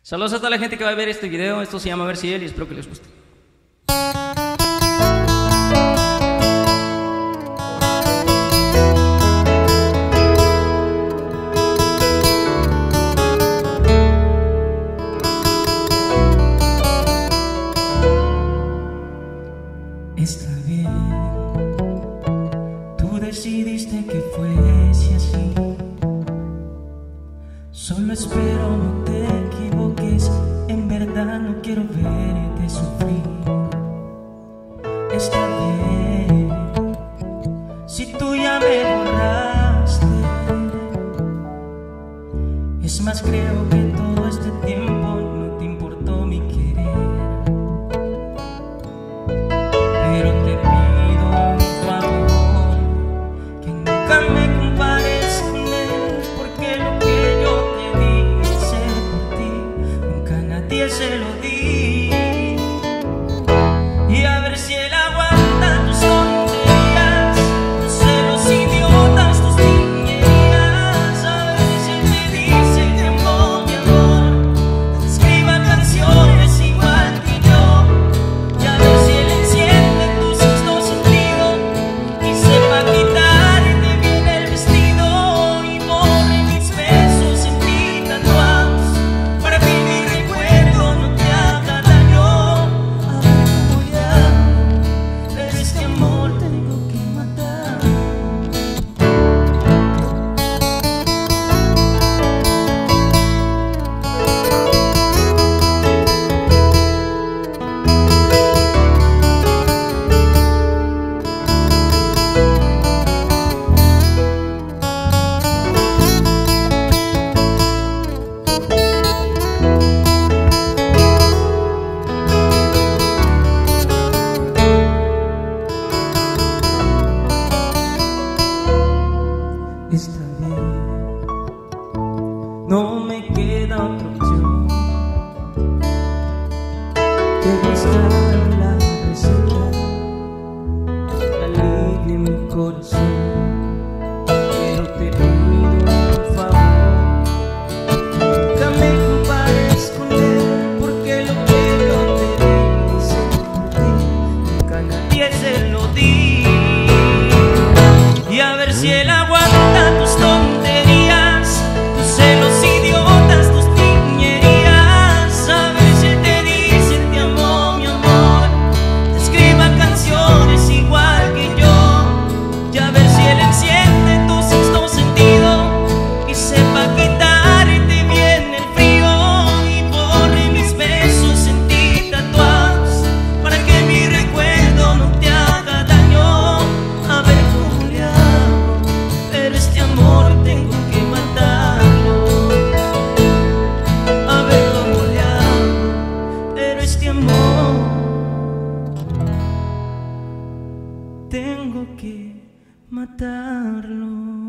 Saludos a toda la gente que va a ver este video. Esto se llama Versiel y espero que les guste. Está bien, tú decidiste que fuese así. Solo espero no te equivoques, en verdad no quiero verte sufrir. Está bien, si tú ya me borraste. Es más, creo que todo este tiempo no te importó mi querer. Pero te pido un favor, que nunca me compares con él, porque lo que yo te di hice por ti, nunca a nadie se lo di. Y a ver si él aguanta tus tonterías, tus celos idiotas, tus niñerías. A ver si él te dice te amo, mi amor, te escriba canciones igual que yo. Y a ver si él enciende tu sexto sentido y sepa quitarte bien el vestido y borre mis besos en ti tatuados, para que mi recuerdo no te haga daño. A ver cómo le hago, pero este amor tengo que matar. Está bien, no me queda otra opción que buscar la receta que alivie mi corazón. Pero te pido un favor, nunca me compares con él, porque lo que yo te di hice por ti, nunca a nadie se lo di. Y a ver si él aguanta tus tonterías, tus celos idiotas, tus niñerías. A ver si él te dice te amo, mi amor, te escriba canciones igual que yo. Y a ver si él enciende tu sexto sentido y sepa quitarte bien el frío y borre mis besos en ti tatuados, para que mi recuerdo no te haga daño. A ver cómo le hago, pero este amor tengo que matarlo. A ver cómo le hago, pero este amor tengo que matarlo.